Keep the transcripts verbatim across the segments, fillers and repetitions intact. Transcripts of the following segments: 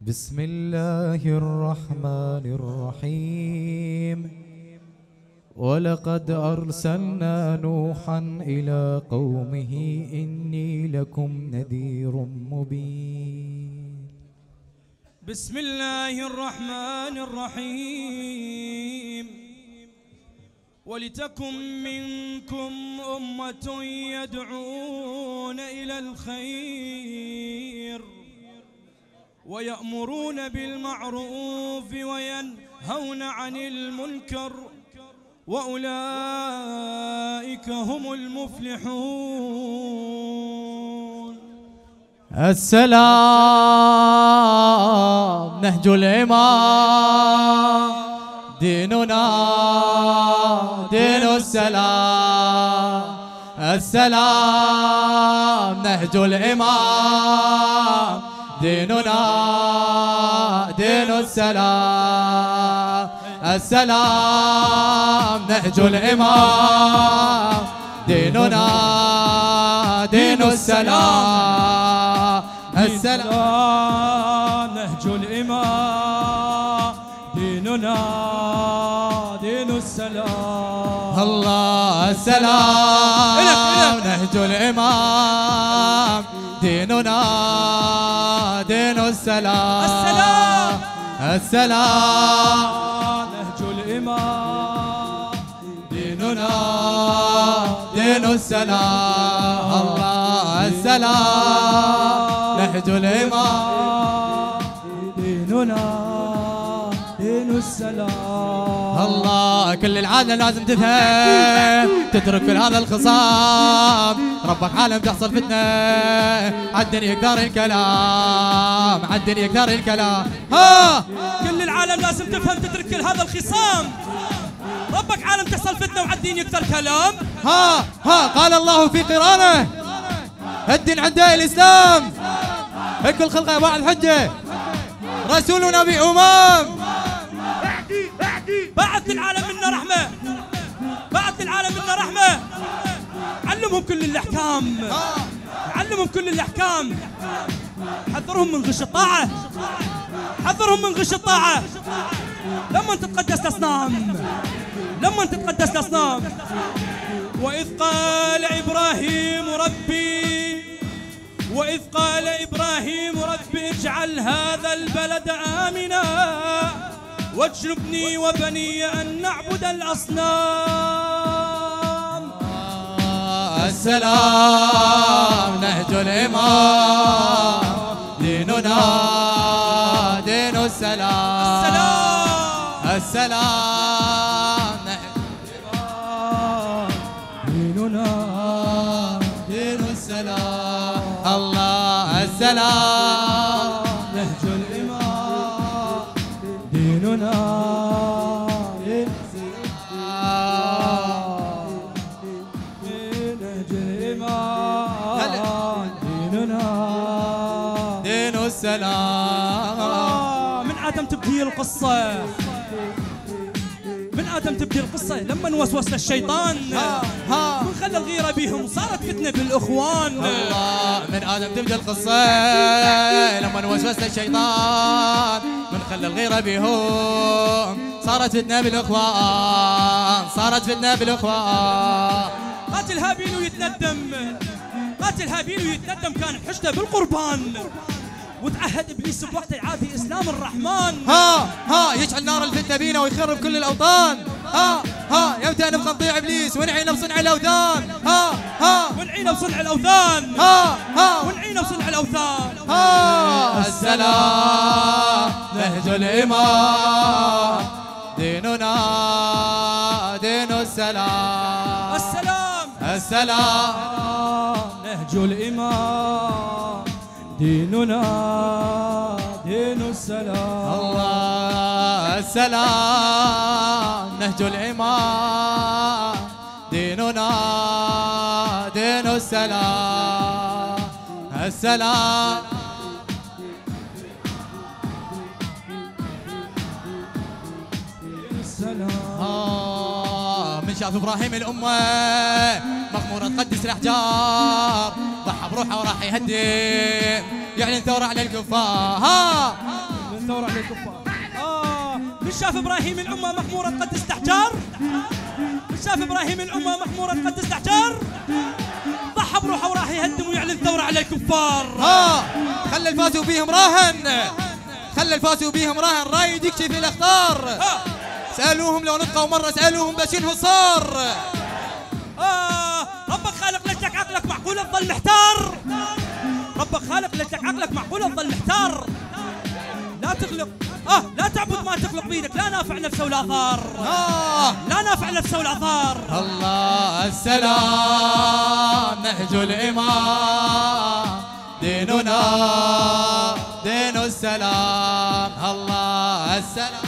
بسم الله الرحمن الرحيم. ولقد أرسلنا نوحا إلى قومه إني لكم نذير مبين. بسم الله الرحمن الرحيم. ولتكن منكم أمة يدعون إلى الخير ويأمرون بالمعروف وينهون عن المنكر وأولئك هم المفلحون. السلام نهج الإمام ديننا دين السلام. السلام نهج الإمام ديننا دين السلام. السلام نهج الإمام ديننا دين السلام. السلام نهج الإمام ديننا دين السلام. الله السلام نهج الإمام ديننا دين السلام. السلام السلام نهج الإمام ديننا دين السلام. الله السلام نهج الإمام ديننا دين السلام. الله كل العالم لازم تفهم تترك كل هذا الخصام. ربك عالم تحصل فتنة عالدنيا يقدر الكلام عالدنيا يقدر الكلام. ها كل العالم لازم تفهم تترك كل هذا الخصام. ربك عالم تحصل فتنة وعالدين يكثر كلام. ها ها قال الله في قرآنه الدين عندي الإسلام. كل خلقه واحد حجة رسول نبي أمام. بعث العالم منا رحمة بعث العالم منا رحمة. علمهم كل الأحكام علمهم كل الأحكام. حذرهم من غش الطاعة حذرهم من غش الطاعة. لما تتقدس الأصنام لما تتقدس الأصنام. وإذ قال إبراهيم ربي وإذ قال إبراهيم ربي اجعل هذا البلد آمنا واجنبني وبني أن نعبد الأصنام. السلام نهج الإمام ديننا دين السلام. السلام السلام نهج الإمام ديننا دين السلام. الله السلام نهج الإمام ديننا دين السلام. نهج الإمام ديننا دين السلام. من آدم تبدي القصة من آدم تبدي القصة لما وسوس الشيطان ها من خلى الغيرة بهم صارت فتنة بالإخوان. الله من آدم تبدأ القصة لما وسوس الشيطان من خلى الغيرة بهم صارت فتنة بالإخوان صارت فتنة بالإخوان. قاتل هابيل ويتندم قاتل هابيل ويتندم كان بحجته بالقربان. وتعهد ابليس بوقته يعافي اسلام الرحمن. ها ها يشعل نار الفتنة بينا ويخرب كل الاوطان. ها ها يمتى نبقى نطيع ابليس ونعينا بصنع الاوثان. ها ها ونعينا بصنع الاوثان. ها ها ونعينا بصنع الاوثان. ها السلام نهج الإمام ديننا دين السلام. السلام السلام نهج الإمام ديننا دين السلام. الله السلام نهج الإمام ديننا دين السلام. السلام آه من شاف إبراهيم الأمة مغمورة تقدس الأحجار ضحى بروحه وراح يهدم يعلن ثورة على الكفار. ها الثورة على الكفار. آه من شاف إبراهيم الأمة مخمورة قد استحجار، من شاف إبراهيم الأمة مخمورة قد استحجار، ضحى بروحه وراح يهدم ويعلن ثورة على الكفار. ها خلى الفاسي وبيهم راهن، خلى الفاسي وبيهم راهن رايد يكشف الأخطار. سألوهم لو نطقوا مرة، سألوهم بس شنو صار. آه ربك خالق لك عقلك معقولة تظل محتار، ربك خالق لك عقلك معقولة تظل محتار. لا تخلق اه لا تعبد ما تخلق بيدك، لا نافع نفسه ولا ضار. آه لا نافع نفسه ولا ضار. الله السلام نهج الإمام ديننا دين السلام. الله السلام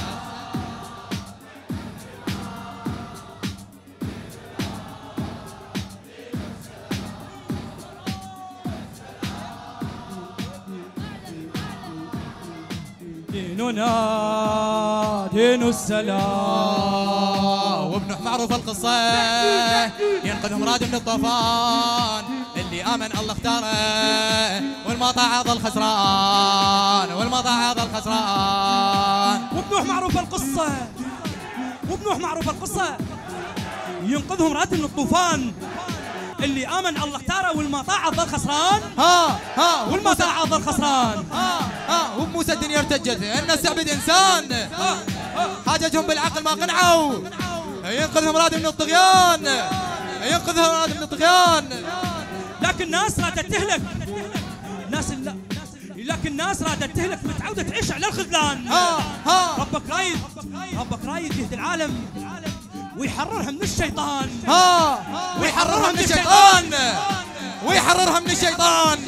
ديننا دين السلام. وابن معروف القصة ينقذهم راد من الطوفان، اللي آمن الله اختاره والما طاع ظل خسران، والما طاع ظل خسران. وابنوح معروف القصة، وابنوح معروف القصة ينقذهم راد من الطوفان، اللي آمن الله اختاره والما طاع ظل خسران. ها ها والما طاع ظل خسران. ها ها وبموسى الدنيا ارتجت ان السعبد انسان، حاججهم بالعقل ما قنعوا، ينقذهم راد من الطغيان، ينقذهم راد من الطغيان. لكن ناس رادت تهلك، ناس لا لكن ناس رادت تهلك متعودة تعيش على الخذلان. ها ها ربك رايد، ربك رايد يهدي العالم ويحررها من الشيطان. ها ويحررها من الشيطان، ويحررها من الشيطان.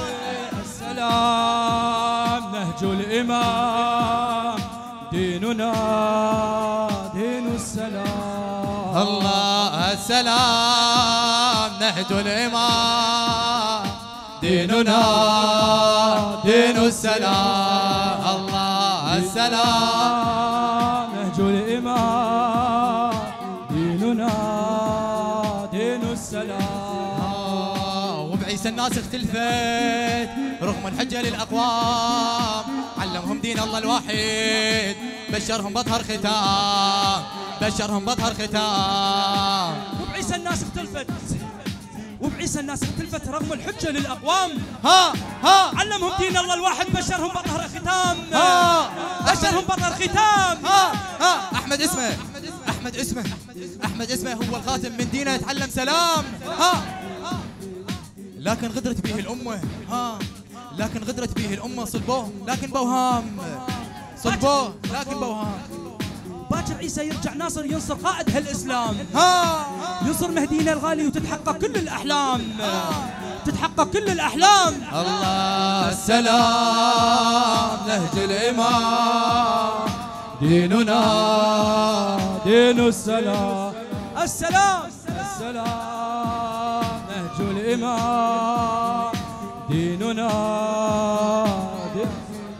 السلام نهج الإمام ديننا دين السلام. الله السلام نهج الإمام ديننا دين السلام. الله السلام نهج الإمام ديننا دين السلام. وبعيسى الناس اختلفت رغم الحجة للأقوام، علمهم دين الله الواحد بشرهم بطهر ختام، بشرهم بطهر ختام. وبعيسى الناس اختلفت، وبعيسى الناس اختلفت رغم الحجة للأقوام. ها ها علمهم دين الله الواحد بشرهم بطهر ختام، ها بشرهم بطهر ختام. ها ها أحمد اسمه، أحمد اسمه، أحمد اسمه هو الخاتم من دينه يتعلم سلام. ها لكن غدرت به الأمة، ها لكن غدرت به الأمة، صلبوه لكن بوهام، صلبوه لكن بوهام. باكر عيسى يرجع ناصر ينصر قائد هالإسلام، ها ينصر مهدينا الغالي وتتحقق كل الأحلام، تتحقق كل الأحلام. الله السلام نهج الإمام ديننا دين السلام. السلام السلام نهج الإمام ديننا دين.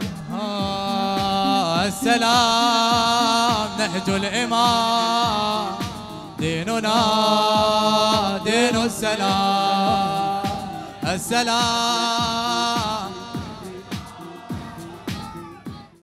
ها السلام نهج الإمام ديننا دين السلام. السلام